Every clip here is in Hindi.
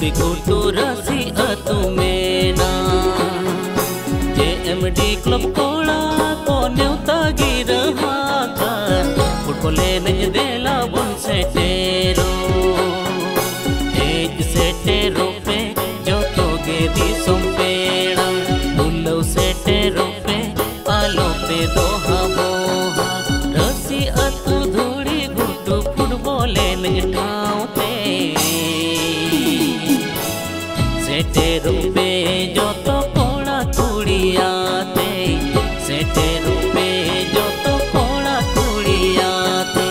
धूड़ी कुटू रसी अतु मेना JMD क्लब कोड़ा को न्यूता गिर हाकर फुटबॉले नहीं देला बन से टेरो एक से टेरो पे जो तो गेदी सुम्पेड़ा बुल्लो से टेरो पे आलो पे दोहा बोहा रसी अतु धूड़ी गुटू फुटबॉले नहीं ठावते सेटे रुपे जो तो कोड़ा कुड़ियाते सेटे रुपे जो तो कोड़ा कुड़ियाते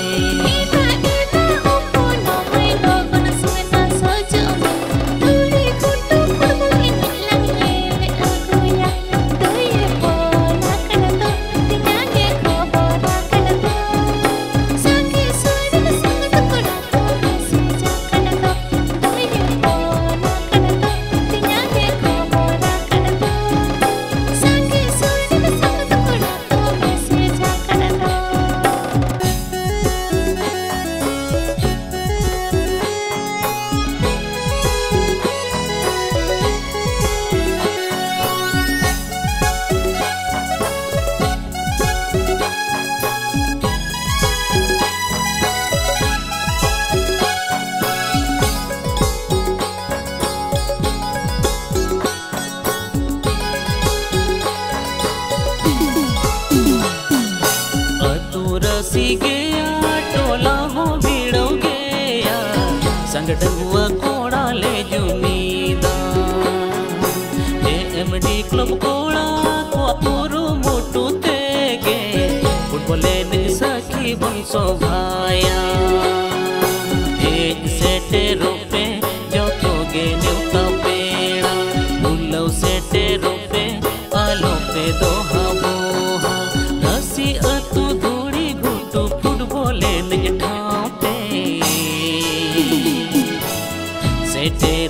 रसी गया टोला हो भिड़ो गया संग डंगुआ कोड़ा ले जुमीदा JMD क्लब कोड़ा को पुरु मोटू तेगे फुटबॉले ने सखी बंसो भाया एक सेटे रुपे जो तो गे न्यूता पेड़ा बुल्लो सेटे रुपे आलो पे दोहा बोहा रसी अतु फुटबॉले नहीं ठावते सेटे